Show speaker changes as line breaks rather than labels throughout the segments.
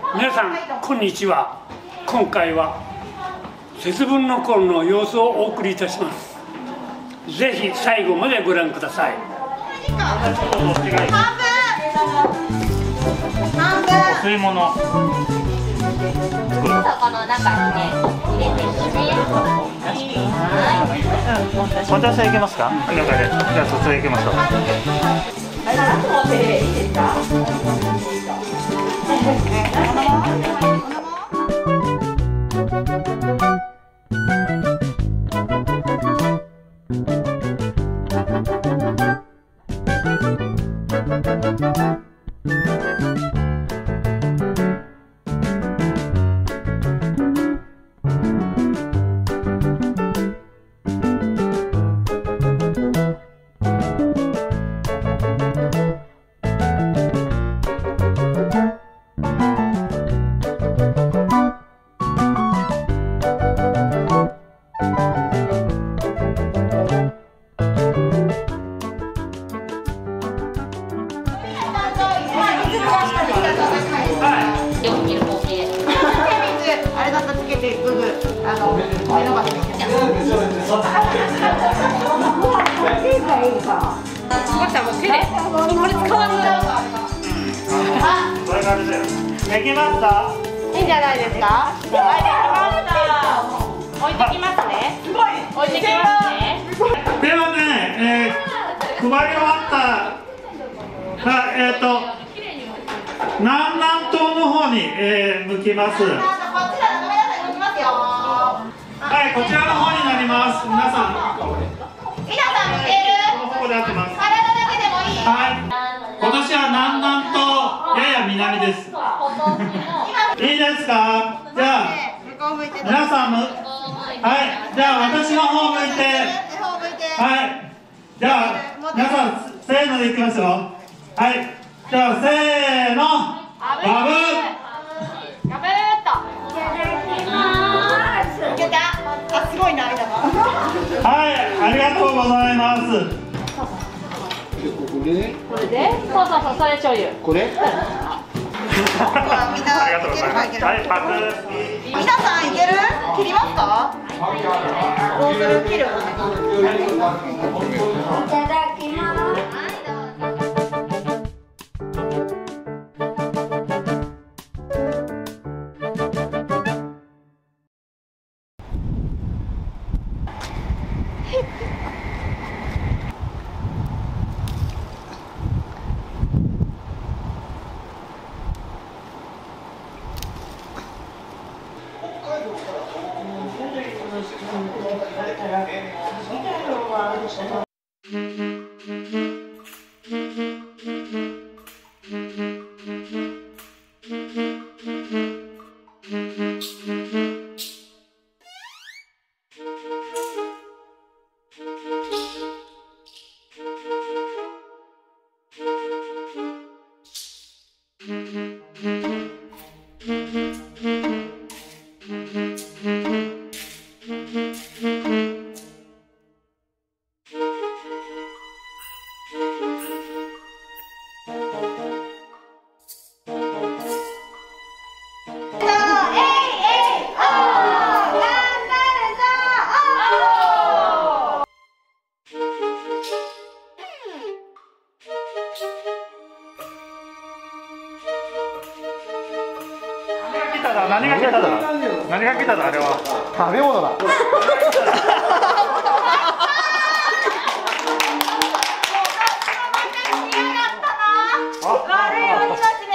皆さんこんにちは。今回は節分の頃の様子をお送りいたします。ぜひ最後までご覧ください。
半分お吸い物作る。この中にね入れていってね。
お茶いけますか？中で。じゃあそちら行きましょう。いいですか？
あれだったらつけてググ見逃してみて。もう手でこれ使わない。
これ感じだよ。できました？
いいんじゃないですか？はい、できました。置いてきますね。置いてきますね。
ではね、配り終わった南南東の方に、向きます。はい、こちらの方になります。皆さん
見てる？
この方で合ってます。
体だけでもいい。
はい。今年は南南とやや南です。いいですか？じゃあ皆さんも、はい。じゃあ私の方向いて、はい。じゃあ皆さんせーのでいきますよ。はい。じゃあせーの。バブー。
ガブーっと。いけた？あ、すごいな間が。
はい、ありがとうございます。
これで？そうそうそう、それ醤油。
これ？
みんな
ありがとうございます。はい、パク。
皆さんいける？切りますか？どうする？切る？いただきます。
何が来ただ？何が来ただ？あれは食べ物だ。
悪い鬼たち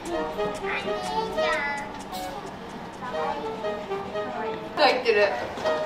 入ってる。